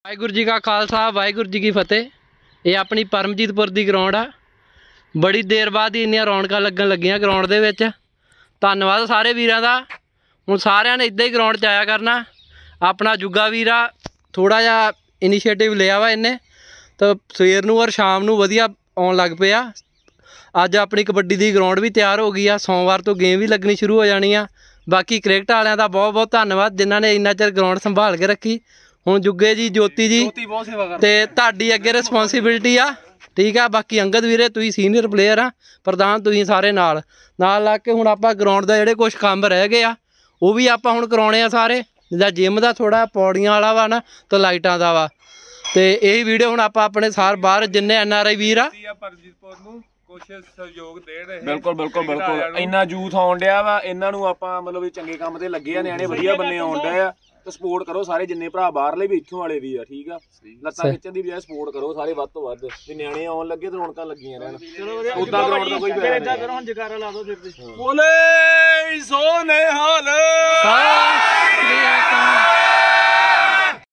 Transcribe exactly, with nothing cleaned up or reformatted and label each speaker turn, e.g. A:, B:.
A: वाहिगुरू जी का खालसा वाहिगुरू जी की फतेह। ये अपनी परमजीतपुर की ग्राउंड आ। बड़ी देर बाद ही इन्नियां रौनकां लगन लगियां ग्राउंड दे विच। धन्नवाद सारे वीरां दा। हुण सारिआं ने इदां ही ग्राउंड च आया करना। अपना जुग्गा वीर आ थोड़ा जिहा इनीशिएटिव लिया वा इन्ने तो सवेर नूं और शाम नूं वधिया आउण लग पिया। अज अपनी कबड्डी की ग्राउंड भी तैयार हो गई आ। सोमवार तो गेम भी लगनी शुरू हो जानी आ। बाकी क्रिकेट वालियां दा बहुत बहुत धन्नवाद जिन्हां ने इन्ना चिर ग्राउंड संभाल के रखी। हुण जुग्गे जी जोती जी ते तुहाडी अगे रिस्पोंसिबिलिटी आ, ठीक है। बाकी अंगद वीरे तुसीं सीनियर प्लेयर आ, प्रधान तुसीं सारे नाल नाल लग के हुण आपां ग्राउंड दा जिहड़े कुछ काम रह गए आ वो भी आपां हुण कराउणे आ सारे। जिद्दां जिम दा थोड़ा पौड़ियां वाला वा ना तो लाइटां दा वा ते यही वीडियो हुण आपां अपने सार बाहर जिन्ने एन आर आई वीर आ
B: बिल्कुल बिल्कुल बिल्कुल इन्ना यूथ आउण डिया वा। इन्हां नूं आपां मतलब चंगे काम ते लगे आ। निआणे वधिया बन्ने आउण डे आ ते सपोर्ट करो सारे जिन्ने भरा बाहरले भी इत्थों वाले भी आ, ठीक आ। लत्तां खिच्चण दी बजाय सपोर्ट करो सारे वध तो वध भी निआणे आउण लगे ते रौनकां लगियां रहण। उदां ग्राउंड दा कोई फायदा नहीं। जकारा ला दो फिर ते बोले सोने हाल